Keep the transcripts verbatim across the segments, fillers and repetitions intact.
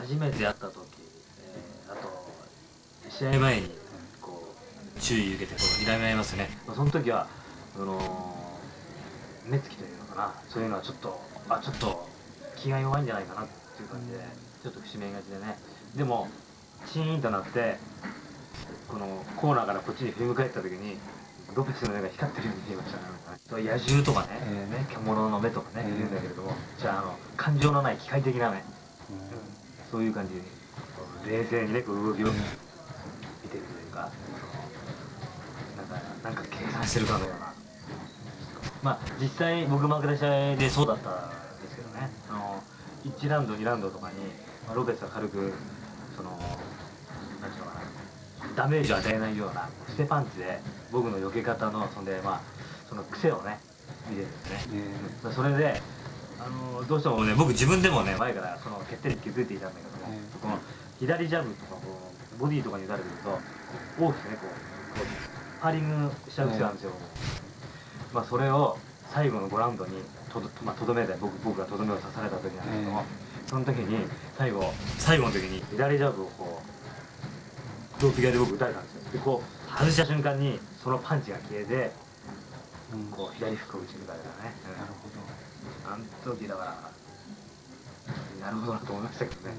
初めて会った時、えー、あと試合前にこう注意受けてこう睨み合いますね。その時はその目つきというのかな、そういうのはちょっとあちょっと気が弱いんじゃないかなっていう感じでちょっと節目がちでね。でもチーンとなってこのコーナーからこっちに振り向かえった時にロペスの目が光ってるように見えましたね。野獣とかね、えー、ね獣の目とかね、えー、言うんだけれども、じゃああの感情のない機械的な目、うん、そういう感じに冷静にねこう動きを見てるというか、なんかなんか計算してるかのような。まあ実際僕負けた試合でそうだったんですけどね、あのいちラウンドにラウンドとかに、まあ、ロペスは軽くその何ていうのかな、ダメージを与えないような捨てパンチで僕の避け方のそんでまあその癖をね見てるんですね。えー、それであのどうしてもね僕自分でもね前からその決定に気づいていたんだけども、えー、この左ジャブとかこうボディとかに打たれてると大きくねこうこうパーリングしちゃう癖なんですよ。えー、まあそれを最後のごラウンドにとど、まあ、とどめで僕僕がとどめを刺された時なんですけども、えー、その時に最後最後の時に左ジャブをこうロープ際で僕打たれたんですよ。でこう外した瞬間にそのパンチが消えて、うん、こう左フックを打ち抜かれたね。うん、なるほど。あの時だからなるほどなと思いましたけどね。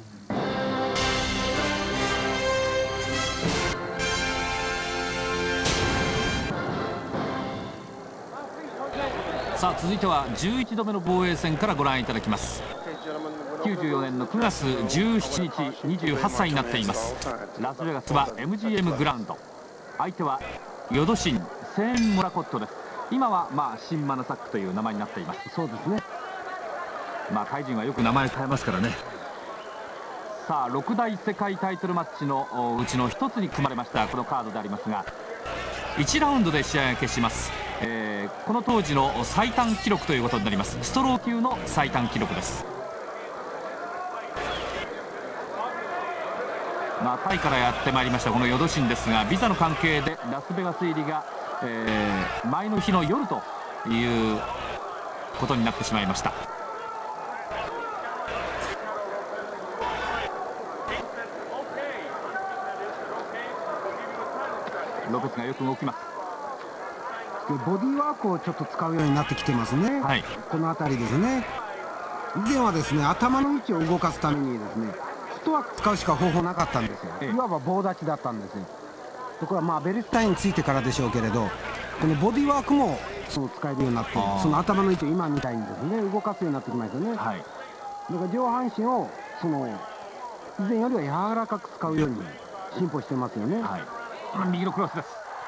さあ続いてはじゅういちどめの防衛戦からご覧いただきます。きゅうじゅうよねんのくがつじゅうしちにち、にじゅうはっさいになっています。ラスベガスは エムジーエム グラウンド、相手はヨドシン・セーン・モラコットです。今はまあシン・マナサックという名前になっています。 そうですね。 まあタイ人はよく名前変えますからね。さあろくだい世界タイトルマッチのうちのひとつに組まれましたこのカードでありますが、いちラウンドで試合が決します。えー、この当時の最短記録ということになります。ストロー級の最短記録です。まあ、タイからやってまいりましたこのヨドシンですが、ビザの関係でラスベガス入りが、えー、前の日の夜ということになってしまいました。ロペスがよく動きます。 ボディーワークをちょっと使うようになってきてますね。はい、この辺りですね。以前はですね頭の位置を動かすためにですねフットワーク使うしか方法なかったんですよ。いわば棒立ちだったんですよ。ところがまあベルスタインについてからでしょうけれど、このボディーワークもそう使えるようになって、その頭の位置を今みたいにですね動かすようになってきましたね。はい、だから上半身をその以前よりは柔らかく使うように進歩してますよね。はい、 右のクロスです。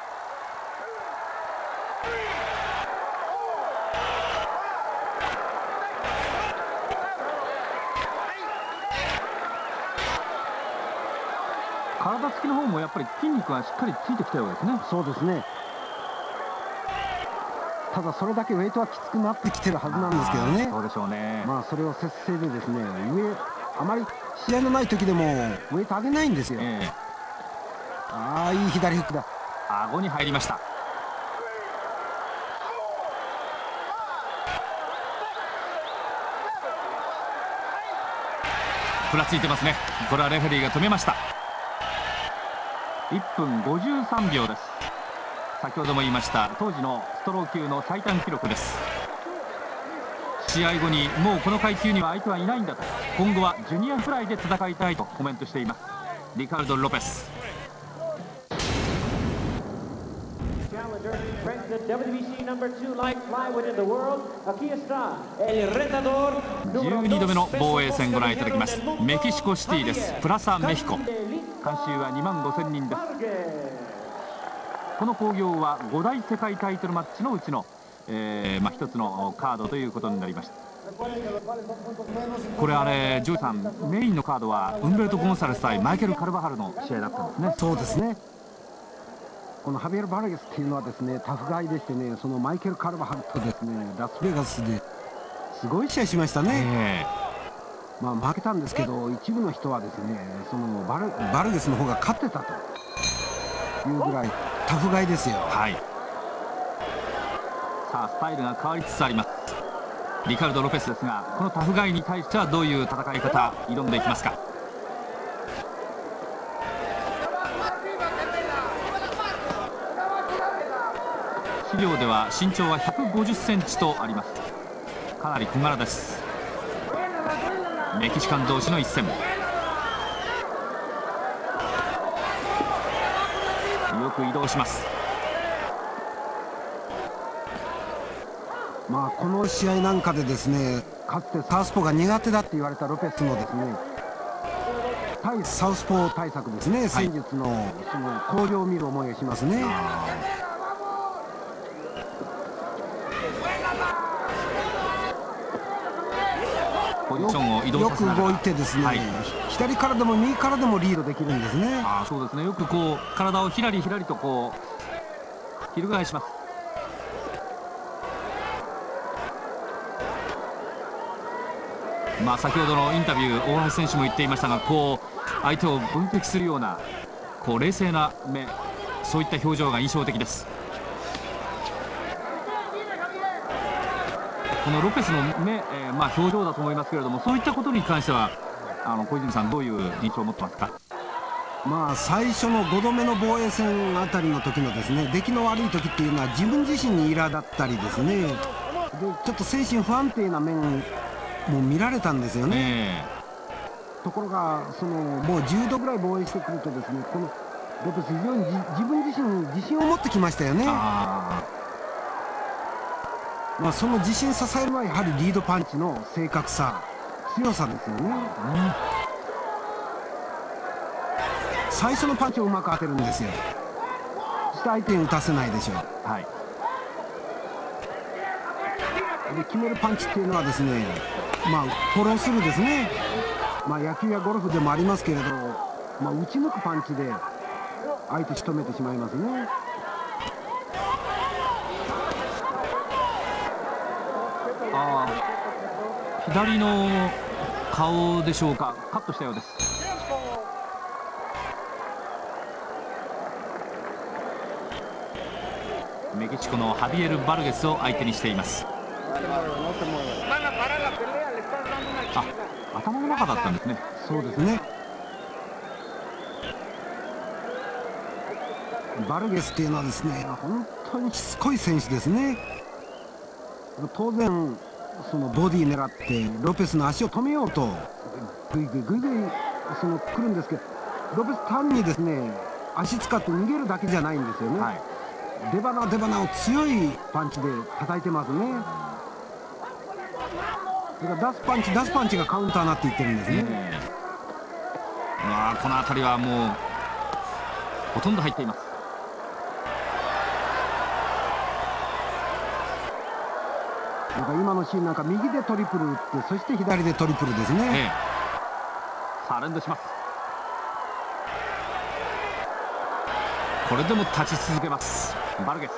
体つきの方もやっぱり筋肉がしっかりついてきたようですね。 そうですね。ただそれだけウェイトはきつくなってきてるはずなんですけどね。 そうでしょうね。 まあそれを節制でですね上あまり試合のない時でもウェイト上げないんですよ。えー、ああいい左フックだ。 顎に入りました。ふらついてますね。これはレフェリーが止めました。いっぷんごじゅうさんびょうです。先ほども言いました当時のストロー級の最短記録です。試合後にもうこの階級には相手はいないんだと、今後はジュニアフライで戦いたいとコメントしていますリカルド・ロペス。じゅうにどめの防衛戦ご覧いただきます。メキシコシティです。プラサメヒコ、観衆はにまんごせんにんです。この興行はごだい世界タイトルマッチのうちの、えーまあ、一つのカードということになりました。これあれジョイさん、メインのカードはウンベルト・ゴンサレス対マイケル・カルバハルの試合だったんですね。 そうですね。このハビエル・バルゲスっていうのはですねタフガイでしてね、そのマイケル・カルバハルとですねラスベガスですごい試合しましたね。まあ負けたんですけど、一部の人はですねそのバル、バルゲスの方が勝ってたというぐらいタフガイですよ。はい、 さあスタイルが変わりつつありますリカルド・ロペスですが、このタフガイに対してはどういう戦い方挑んでいきますか。 資料では身長はひゃくごじゅっセンチとあります。かなり小柄です。メキシカン同士の一戦、よく移動します。 まあこの試合なんかでですね、かつてサウスポーが苦手だって言われたロペスのですね、対サウスポー対策ですね、戦術のその向上を見る思いがしますね。 ポジションを移動させながらよく動いてですね、はい、左からでも右からでもリードできるんですね。 ああ、そうですね。よくこう体をひらりひらりとこう翻します。まあ先ほどのインタビュー、大橋選手も言っていましたが、こう相手を分析するようなこう冷静な目、そういった表情が印象的です。このロペスの目、えー、まあ表情だと思いますけれども、そういったことに関してはあの小泉さん、どういう印象を持ってますか？ まあ最初のごどめの防衛戦あたりの時のですね、出来の悪い時っていうのは自分自身に苛だったりですね、でちょっと精神不安定な面も見られたんですよね。ところがそのもうじゅうどぐらい防衛してくるとですね、このロペス非常に自分自身に自信を持ってきましたよね。まあその自信支えるのはやはりリードパンチの正確さ、強さですよね。うん、最初のパンチをうまく当てるんですよ。そして相手に打たせないでしょう。はい、で決めるパンチっていうのはですね、まあフォロースルーですね。まあ野球やゴルフでもありますけれど、まあ、打ち抜くパンチで相手仕留めてしまいますね。 ああ、左の顔でしょうか、カットしたようです。メキシコのハビエル・バルゲスを相手にしています。あ、頭の中だったんですね。 そうですね。バルゲスっていうのはですね、本当にしつこい選手ですね。当然そのボディ狙ってロペスの足を止めようとグイグイグイグイその来るんですけど、ロペス単にですね足使って逃げるだけじゃないんですよね。はい、出鼻出鼻を強いパンチで叩いてますね。だから出すパンチ出すパンチがカウンターになっていってるんですね。 まあこの辺りはもうほとんど入っています。 なんか今のシーンなんか右でトリプル打って、そして左でトリプルですね。ええ、 さあ連動します。これでも立ち続けますバルゲス。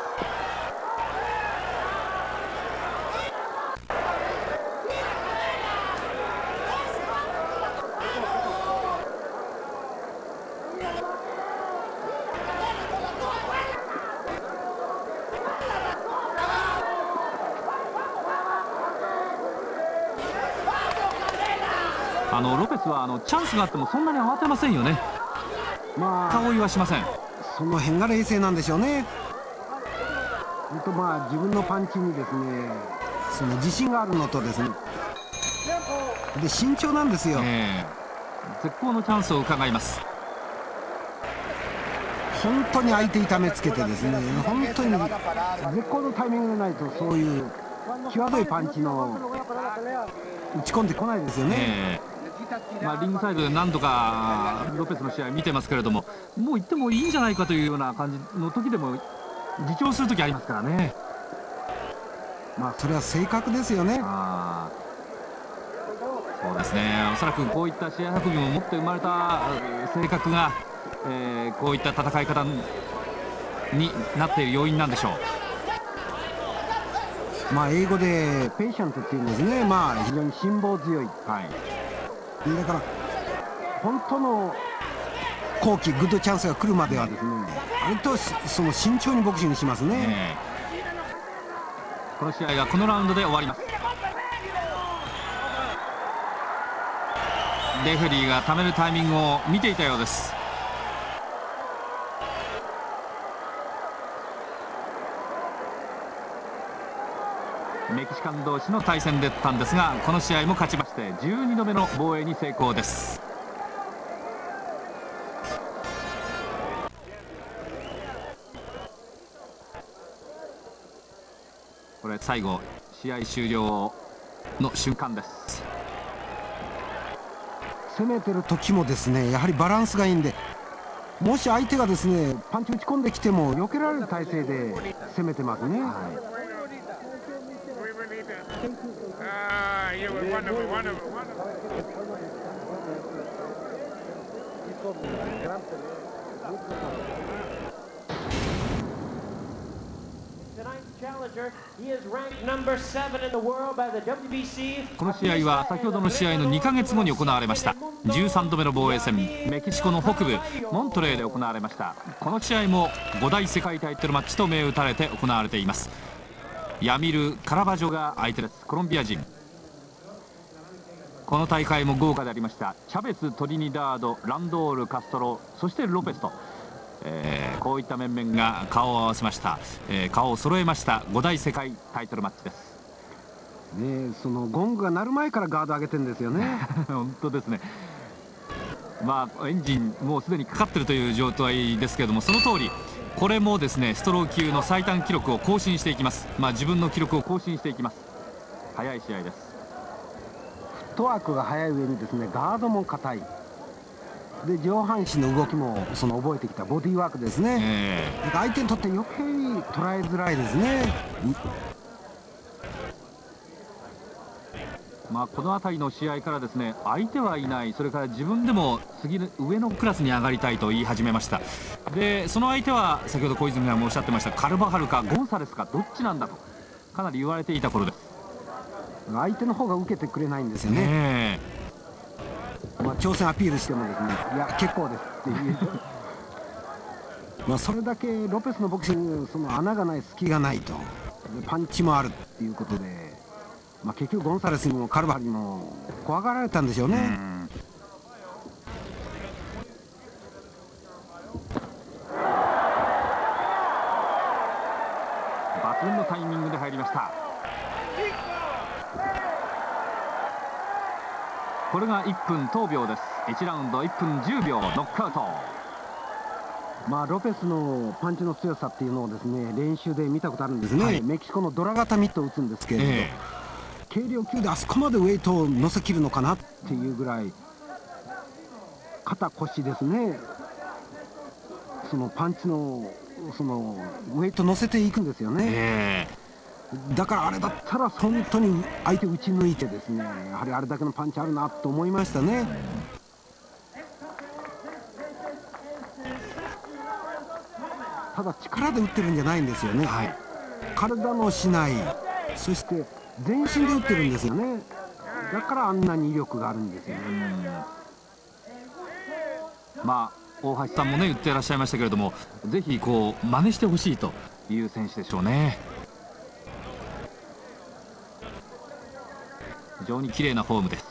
あのロペスはあのチャンスがあってもそんなに慌てませんよね。まあ顔言わしません。 その辺が冷静なんでしょうね。本当まあ自分のパンチにですねその自信があるのとですね、で慎重なんですよ。 えー、絶好のチャンスを伺います。 本当に相手痛めつけてですね、本当に絶好のタイミングでないとそういう際どいパンチの打ち込んでこないですよね。えーまあ、リングサイドで何度かロペスの試合見てますけれども、もう行ってもいいんじゃないかというような感じの時でも自重する時ありますからね。 まあそれは正確ですよね。 あそうですね、おそらくこういった試合運びも持って生まれた性格が、えー、こういった戦い方になっている要因なんでしょう。まあ英語でペイシャントっていうんですね。まあ非常に辛抱強い、はい、だから本当の好機グッドチャンスが来るまではですね、割とその慎重にボクシングしますね。ねこの試合がこのラウンドで終わります。レフェリーがためるタイミングを見ていたようです。 メキシカン同士の対戦だったんですが、この試合も勝ちましてじゅうにどめの防衛に成功です。これ最後試合終了の瞬間です。 攻めてる時もですね、やはりバランスがいいんで、もし相手がですねパンチ打ち込んできても避けられる体勢で攻めてますね。はい、 この試合は先ほどの試合のにかげつごに行われましたじゅうさんどめの防衛戦、メキシコの北部モントレーで行われました。この試合もごだい世界タイトルマッチと銘打たれて行われています。ヤミル・カラバジョが相手です。コロンビア人。この大会も豪華でありました。チャベス、トリニダード、ランドール、カストロ、そしてロペスと、えー、こういった面々が顔を合わせました、えー、顔を揃えましたごだい世界タイトルマッチです。 ね、そのゴングが鳴る前からガード上げてるんですよね。 本当ですね。まあエンジンもうすでにかかっているという状態ですけれども、その通りこれもですねストロー級の最短記録を更新していきます。まあ自分の記録を更新していきます。速い試合です。 フットワークが速い上にですねガードも硬いで、上半身の動きもその覚えてきたボディーワークですね、えー、相手にとって余計に捉えづらいですね。 まあこの辺りの試合からですね相手はいない、それから自分でも次の上のクラスに上がりたいと言い始めました。でその相手は先ほど小泉さんもおっしゃってましたカルバハルかゴンサレスかどっちなんだとかなり言われていた頃です。 相手の方が受けてくれないんですよね。ねまあ挑戦アピールしてもですねいや結構ですっていうまあそれだけロペスのボクシングその穴がない隙がないとパンチもあるっていうことで、まあ、結局ゴンサレスにもカルバハルにも怖がられたんでしょうね。 抜群のタイミングで入りました。これがいっぷんとうびょうです。いちラウンドいっぷんじゅうびょうノックアウト。 まあロペスのパンチの強さっていうのをですね練習で見たことあるんですね、はい、メキシコのドラ型ミットを打つんですけれど、えー、軽量級であそこまでウェイトを乗せきるのかなっていうぐらい肩腰ですねそのパンチのそのウェイト乗せていくんですよね、えーだからあれだったら本当に相手打ち抜いてですねやはりあれだけのパンチあるなと思いましたね。ただ力で打ってるんじゃないんですよね、はい、体のしないそして全身で打ってるんですよね。だからあんなに威力があるんですよね。 まあ大橋さんもね言ってらっしゃいましたけれどもぜひこう真似してほしいという選手でしょうね。非常に綺麗なフォームです。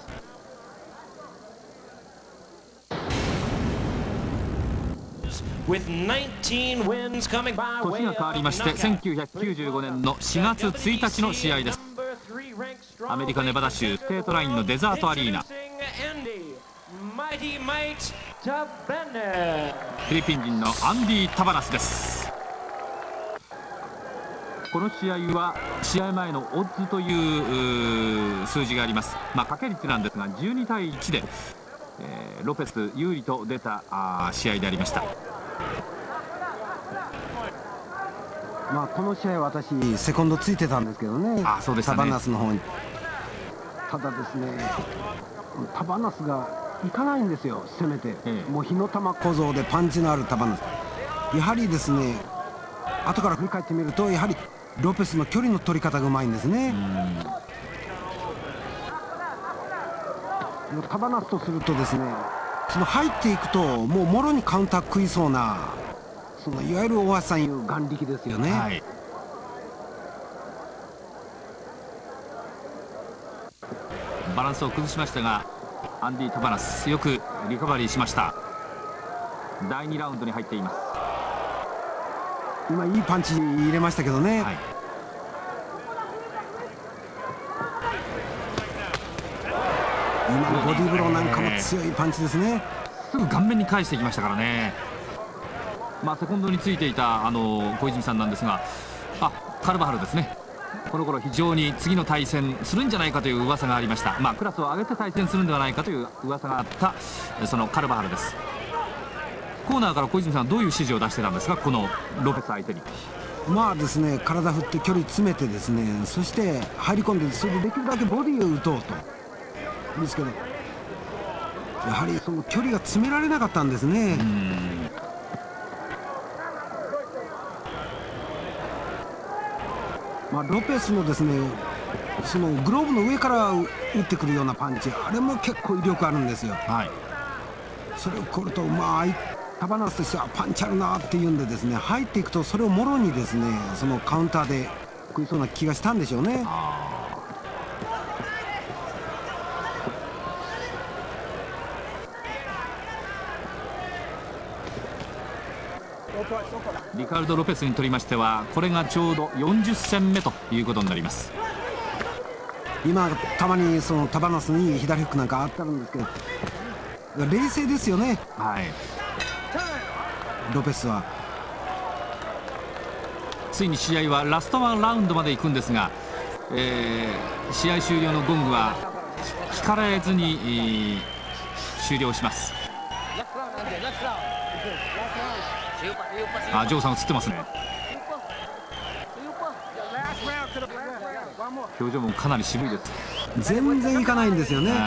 年が変わりましてせんきゅうひゃくきゅうじゅうごねんのしがつついたちの試合です。アメリカネバダ州ステートラインのデザートアリーナ、フィリピン人のアンディ・タバナスです。この試合は試合前のオッズという数字があります。まあ掛け率なんですがじゅうにたいいちで、えー、ロペス有利と出たあ試合でありました。 まあこの試合は私セコンドついてたんですけどね。あ、そうでしたね。タバナスの方に。ただですねタバナスがいかないんですよ攻めて、ええ、もう火の玉小僧でパンチのあるタバナスやはりですね後から振り返ってみるとやはりロペスの距離の取り方がうまいんですね。タバナスとするとですねその入っていくともうもろにカウンター食いそうなそのいわゆる大橋さんいう眼力ですよね、はい、 バランスを崩しましたがアンディ・タバナスよくリカバリーしました。だいにラウンドに入っています。 今いいパンチ入れましたけどね、はい、 今のボディーブローなんかも強いパンチですね。 すぐ顔面に返してきましたからね。まあセコンドについていたあの小泉さんなんですが、あ、カルバハルですね。この頃非常に次の対戦するんじゃないかという噂がありました。まあクラスを上げて対戦するんではないかという噂があったそのカルバハルです。コーナーから小泉さんはどういう指示を出してたんですか、このロペス相手に。 まあですね、体振って距離詰めてですね、そして入り込んで、それでできるだけボディを打とうとですけど、やはりその距離が詰められなかったんですね。まあ、ロペスのですね、そのグローブの上から打ってくるようなパンチ、あれも結構威力あるんですよ。はい、それをこれと、まあタバナスとしてはパンチあるなっていうんでですね、入っていくとそれをもろにですね、そのカウンターで食いそうな気がしたんでしょうね。 リカルド・ロペスにとりましてはこれがちょうどよんじゅっ戦目ということになります。 今たまにそのタバナスに左フックなんかあったんですけど、冷静ですよね。はい、ロペスはついに試合はラストワンラウンドまで行くんですが、えー、試合終了のゴングは聞かれずに、えー、終了します。あ、ジョーさん映ってますね。表情もかなり渋いです。 全然いかないんですよね。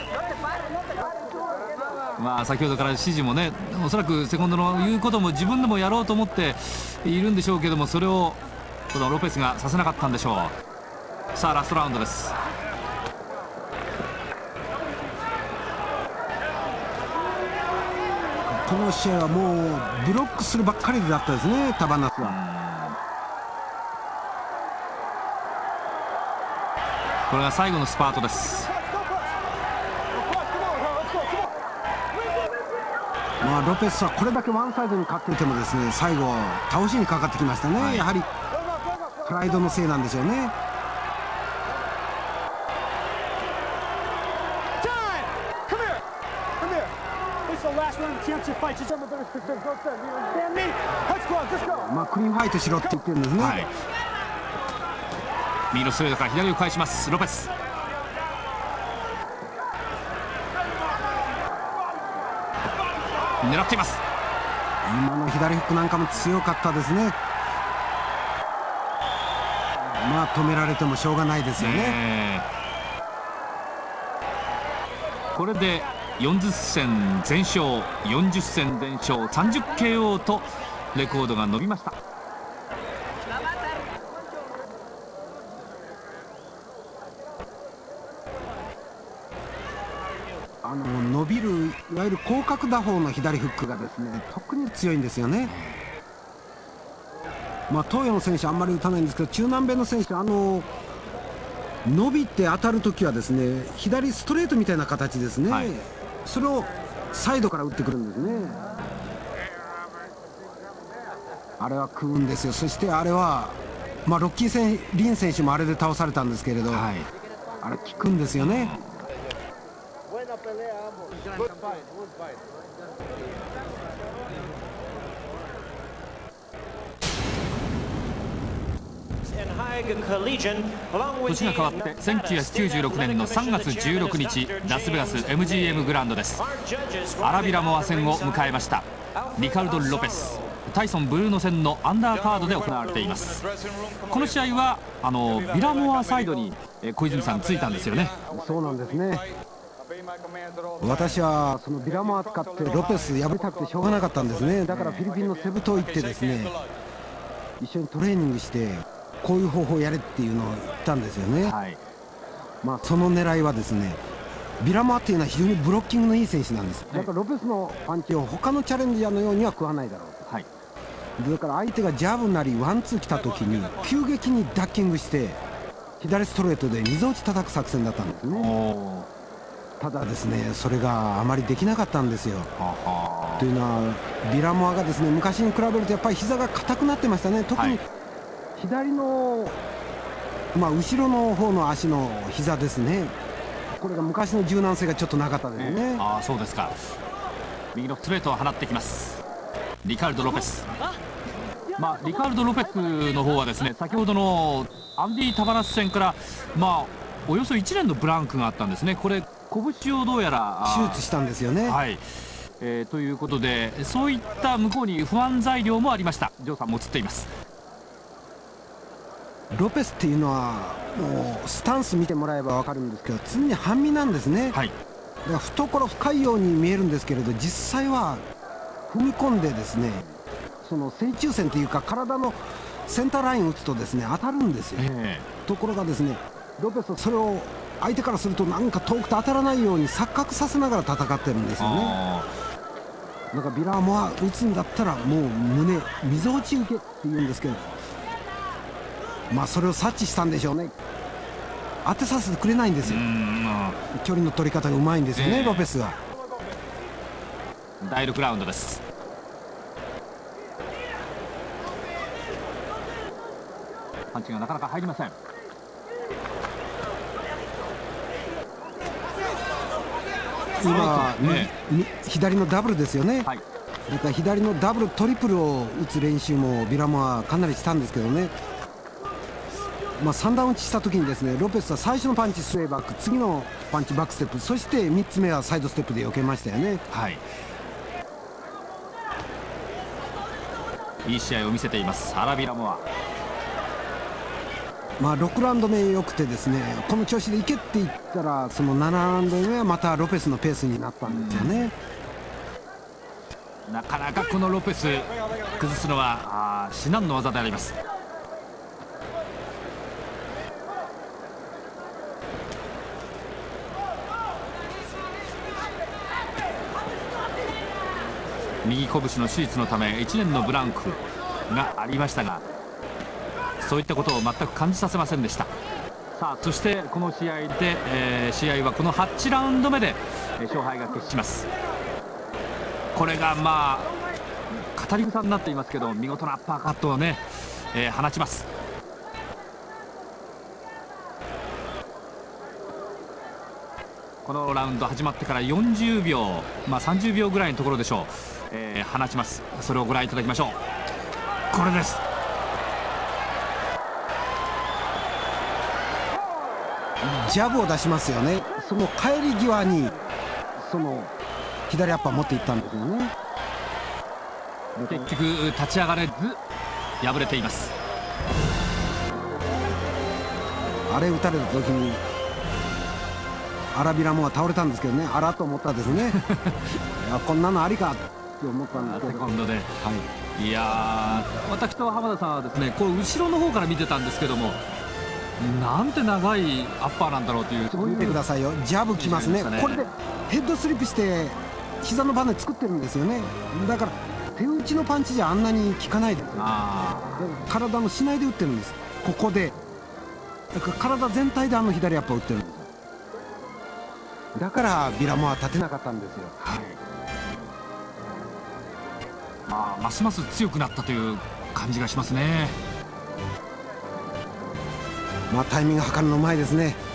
まあ先ほどから指示もね、おそらくセコンドの言うことも自分でもやろうと思っているんでしょうけども、それをこのロペスがさせなかったんでしょう。さあラストラウンドです。 この試合はもうブロックするばっかりだったですね、タバナスは。 これが最後のスパートです。 まあロペスはこれだけワンサイドに勝っていてもですね、最後倒しにかかってきましたね。はい、やはりプライドのせいなんでしょうね。まあクリーンファイトしろって言ってるんですね。はい、 右のストレートから左を返しますロペス。狙っています。 今の左フックなんかも強かったですね。まあ止められてもしょうがないですよね。 これでよんじゅっ戦全勝、よんじゅっ戦全勝、さんじゅうケーオー とレコードが伸びました。 あの伸びるいわゆる広角打法の左フックがですね、特に強いんですよね。まあ東洋の選手あんまり打たないんですけど、中南米の選手あの伸びて当たるときはですね、左ストレートみたいな形ですね。はい、それをサイドから打ってくるんですね。あれは食うんですよ。そしてあれは、まあ、ロッキーセンリン選手もあれで倒されたんですけれど、はい、あれ効くんですよね。 年が変わってせんきゅうひゃくきゅうじゅうろくねんのさんがつじゅうろくにち、ラスベガス エムジーエム グラウンドです。アラビラモア戦を迎えました。リカルド・ロペス、タイソン・ブルーノ戦のアンダーカードで行われています。この試合はあのビラモアサイドに小泉さんついたんですよね。 そうなんですね。私はそのビラモア使ってロペス破りたくてしょうがなかったんですね。だからフィリピンのセブ島行ってですね、一緒にトレーニングしてこういう方法をやれっていうのを言ったんですよね。はい、まあその狙いはですね、ビラモアっていうのは非常にブロッキングのいい選手なんです。だからロペスのパンチを他のチャレンジャーのようには食わないだろうと。はい、だから相手がジャブなりワンツー来た時に急激にダッキングして左ストレートで溝落ち叩く作戦だったんですね。ただですね、それがあまりできなかったんですよ。というのはビラモアがですね、昔に比べるとやっぱり膝が硬くなってましたね。特に左の、まあ、後ろの方の足の膝ですね、 これが昔の柔軟性がちょっとなかったですね、 えー、ああそうですか。右のストレートを放ってきますリカルド・ロペス。まあ、リカルド・ロペスの方はですね、先ほどのアンディ・タバナス戦からまあおよそいちねんのブランクがあったんですね。これ拳をどうやら手術したんですよね。 はい、えー、ということでそういった向こうに不安材料もありました。ジョーさんも映っています。 ロペスっていうのはもうスタンス見てもらえば分かるんですけど、常に半身なんですね、はい、だから懐深いように見えるんですけれど、実際は踏み込んでですね、その正中線というか体のセンターラインを打つとですね当たるんですよ、えー、ところがですねロペスはそれを相手からするとなんか遠くて当たらないように錯覚させながら戦ってるんですよね。なんかビラーモア打つんだったらもう胸みぞおち受けっていうんですけど、まあそれを察知したんでしょうね。当てさせてくれないんですよ。距離の取り方がうまいんですよね、えー、ロペスが。 だいろくラウンドです。パンチがなかなか入りません。 今、ね、左のダブルですよね、はい、だから左のダブルトリプルを打つ練習もビラモはかなりしたんですけどね、まあ、さん段打ちした時にですねロペスは最初のパンチスウェーバック、次のパンチバックステップ、そしてみっつめはサイドステップで避けましたよね。 はい、いい試合を見せていますアラビラモア。 まあろくラウンド目よくてですね、この調子でいけって言ったらそのななラウンド目はまたロペスのペースになったんですよね。 なかなかこのロペス崩すのは至難の技であります。右拳の手術のためいちねんのブランクがありましたが、そういったことを全く感じさせませんでした。さあそしてこの試合で、えー、試合はこのはちラウンド目で、えー、勝敗が決します。これがまあ語り草になっていますけど、見事なアッパーカットをね、えー、放ちます。このラウンド始まってからよんじゅうびょう、まあ、さんじゅうびょうぐらいのところでしょう、えー、放ちます。それをご覧いただきましょう。これです。 ジャブを出しますよね。その帰り際にその左アッパー持っていったんですよね。 結局立ち上がれず敗れています。 あれ打たれた時にアラビラモは倒れたんですけどね、あらと思ったですねいやこんなのありかって思ったんですけど、 セコンドで、はい、いや私と浜田さんはですねこう後ろの方から見てたんですけども、なんて長いアッパーなんだろうという。 そういう見てくださいよ、ジャブきますね。これでヘッドスリップして膝のバネ作ってるんですよね。だから手打ちのパンチじゃあんなに効かないですよ。あ体のしないで打ってるんです。ここでだから体全体であの左アッパー打ってるんです。だからビラモは立てなかったんですよ。はい、 まあ、ますます強くなったという感じがしますね。 まあタイミング測るのうまいですね。